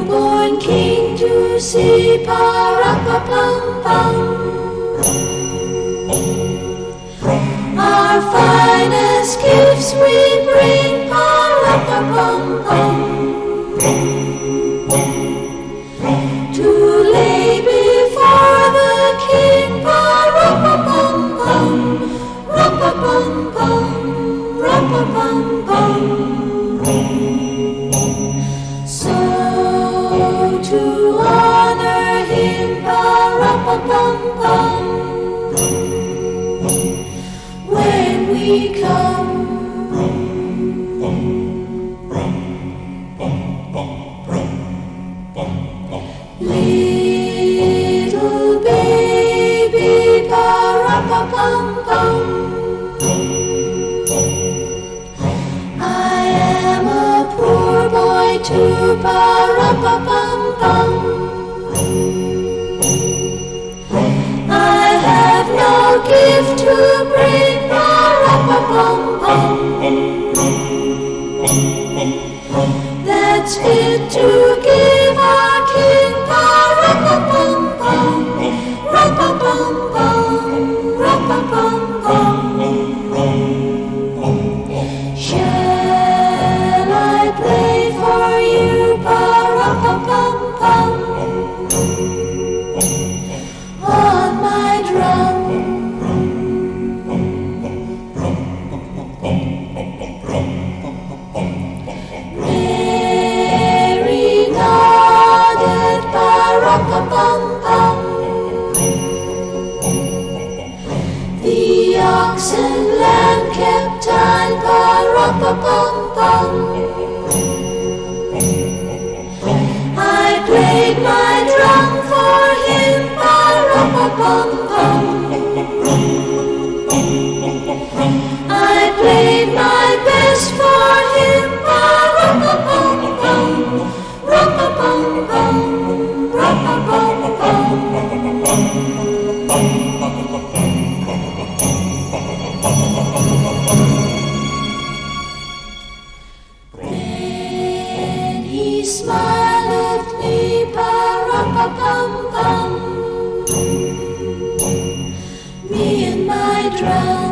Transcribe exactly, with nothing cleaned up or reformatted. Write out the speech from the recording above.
born king to see pa-ra-pa-pum-pum. Our finest gifts we bring, pa-ra-pa-pum-pum, to lay before the king, pa-ra-pa-pum-pum, ra-pa-pum-pum, ra-pa-pum-pum. So to honor him, pa-ra-pa-pum-pum, when we come, little baby pa-ra-pa-pum-pum, I am a poor boy too, pa-ra-pa-pum-pum. I have no gift to bring, pa-ra-pa-pum-pum, that's fit to give our king, pa-ra-pa-pum-pum, ra-pa-pum-pum, ra-pa-pum-pum. Shall I play for you, pa-ra-pa-pum-pum, on my drum? Mary nodded, pa-ra-pa-pum-pum. The ox and lamb kept time, pa-ra-pa-pum-pum. I played my drum for him, pa-ra-pa-pum-pum. I played my best for him, pa-ra-pa-pum-pum, ra-pa-pum-pum, ra-pa-pum-pum. Then he smiled at me, pa-ra-pa-pum-pum, me and my drum.